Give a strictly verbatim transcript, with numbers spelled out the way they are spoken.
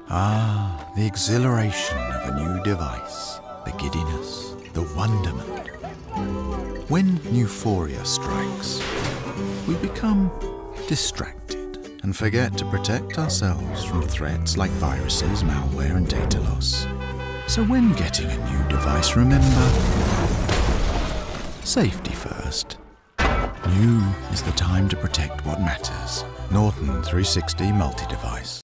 Ah, the exhilaration of a new device, the giddiness, the wonderment. When euphoria strikes, we become distracted and forget to protect ourselves from threats like viruses, malware and data loss. So when getting a new device, remember, safety first. New is the time to protect what matters. Norton three sixty multi-device.